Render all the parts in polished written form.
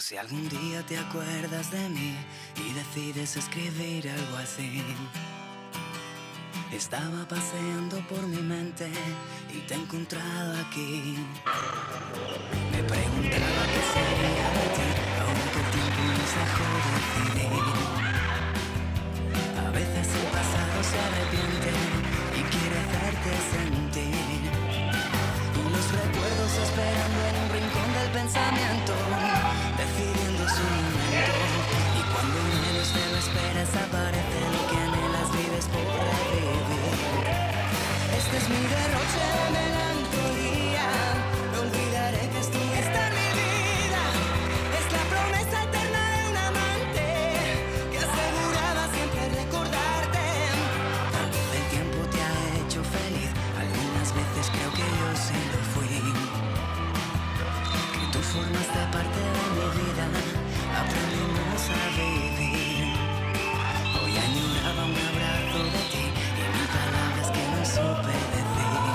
si algún día te acuerdas de mí y decides escribir algo así. Estaba paseando por mi mente y te he encontrado aquí. Me preguntaba qué sería de ti, aunque el tiempo nos dejó decidir. A veces el pasado se arrepiente y quiere hacerte sentir. Y los recuerdos esperando en un rincón del pensamiento, decidiendo su momento. Y cuando menos te lo esperas aparece lo que anhelas, vives por revivir. Este es mi derroche de melancolía, no olvidaré que estuviste en mi vida. Es la promesa eterna de un amante que aseguraba siempre recordarte. Tal vez el tiempo te ha hecho feliz, algunas veces creo que yo sí lo fui. Que tú formaste parte de mi vida, aprendimos a vivir. Hoy añoraba un abrazo de ti y mil palabras que no supe decir.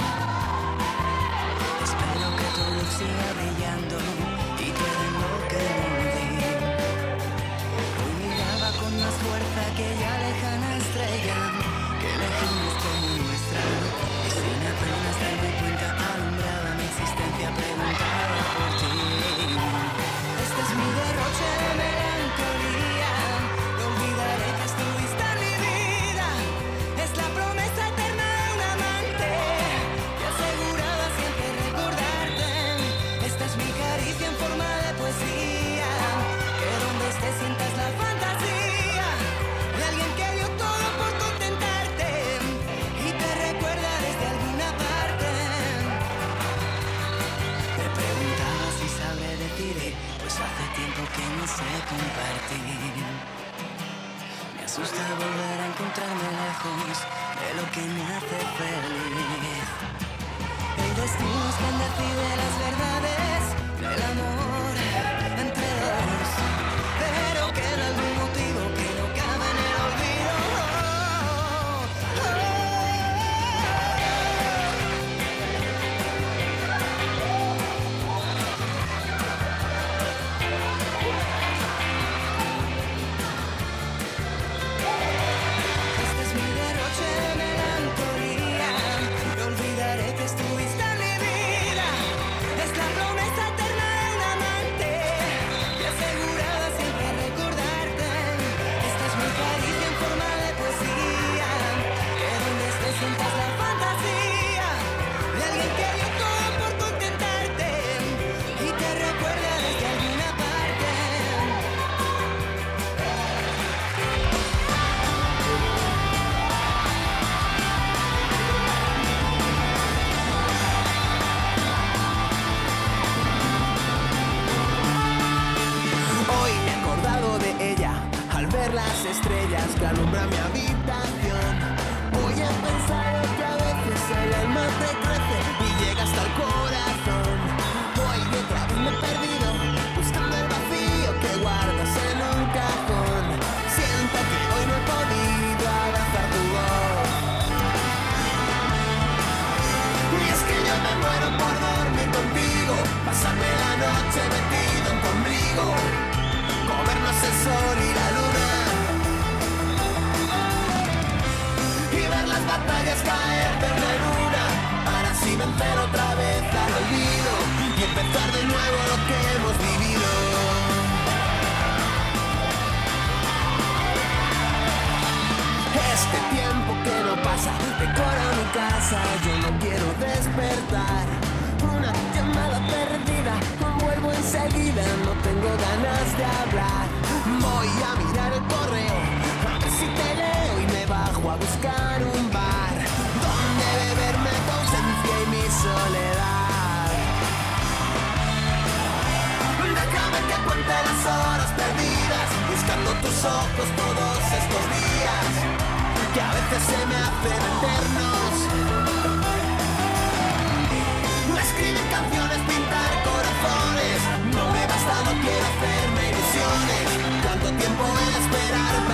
Espero que tu luz siga brillando y te den lo que no di. Hoy miraba con más fuerza aquella lejana estrella que elegimos como nuestra. Y sin apenas darme cuenta alumbraba mi existencia, preguntaba por ti. Este es mi derroche de melancolía, no olvidaré que estuviste en mi vida. Es la promesa eterna de un amante que aseguraba siempre recordarte. Esta es mi caricia en forma de poesía, que donde estés sientas la fantasía de alguien que dio todo por contentarte y te recuerda desde alguna parte. Me preguntaba si sabré decidir, pues hace tiempo que no sé compartir. Me asusta volver a encontrarme lejos de lo que me hace feliz. El destino es quien decide las verdades del amor entre dos, pero queda algún motivo que no cabe en el olvido. Este es mi derroche de melancolía, no olvidaré que estuviste en mi vida. Es la promesa eterna de un amante que aseguraba siempre recordarte. Esta es mi caricia en forma de poesía, que donde estés sientas la fantasía de alguien que dio todo por contentarte y te recuerda desde alguna parte. Hoy me he acordado de ella al ver las estrellas que alumbran mi habitación. Hoy he pensado que a veces el alma te crece y llega hasta el corazón. Hoy otra vez me he perdido buscando el vacío que guardas en un cajón. Siento que hoy no he podido abrazar tu voz. Y es que yo me muero por dormir contigo, pasarme la noche metido en tu ombligo, comernos el sol y la luna, y ver las batallas caer de una en una, para así vencer otra vez al olvido y empezar de nuevo lo que hemos vivido. Este tiempo que no pasa decora mi casa, yo no quiero despertar. Una llamada perdida, vuelvo enseguida, no tengo ganas de hablar. Voy a mirar el correo, a ver si te leo y me bajo a buscar un bar donde beberme tu ausencia y mi soledad. Déjame que cuente las horas perdidas, buscando tus ojos todos estos días, que a veces se me hacen eternos. Escribir canciones, pintar corazones, no me basta, no quiero hacerme ilusiones. Cuánto tiempo he de esperar